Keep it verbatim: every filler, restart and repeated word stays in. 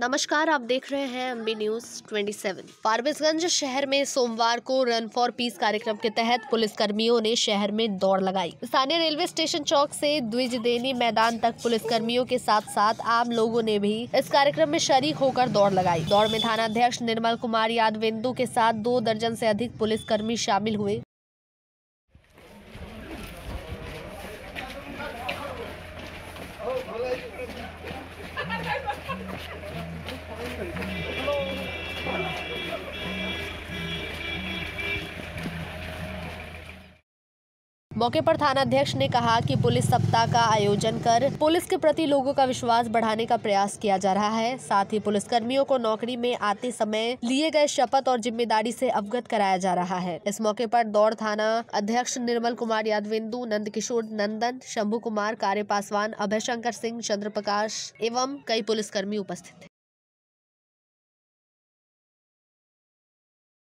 नमस्कार, आप देख रहे हैं एमबी न्यूज सत्ताईस। फारबिसगंज शहर में सोमवार को रन फॉर पीस कार्यक्रम के तहत पुलिस कर्मियों ने शहर में दौड़ लगाई। स्थानीय रेलवे स्टेशन चौक से द्विजदेनी मैदान तक पुलिस कर्मियों के साथ साथ आम लोगों ने भी इस कार्यक्रम में शरीक होकर दौड़ लगाई। दौड़ में थाना अध्यक्ष निर्मल कुमार यादवेंदु के साथ दो दर्जन से अधिक पुलिस कर्मी शामिल हुए। मौके पर थाना अध्यक्ष ने कहा कि पुलिस सप्ताह का आयोजन कर पुलिस के प्रति लोगों का विश्वास बढ़ाने का प्रयास किया जा रहा है। साथ ही पुलिस कर्मियों को नौकरी में आते समय लिए गए शपथ और जिम्मेदारी से अवगत कराया जा रहा है। इस मौके पर दौड़ थाना अध्यक्ष निर्मल कुमार यादवेंदु, नंद किशोर नंदन, शंभू कुमार, कार्य पासवान, अभय शंकर सिंह, चंद्र प्रकाश एवं कई पुलिसकर्मी उपस्थित थे।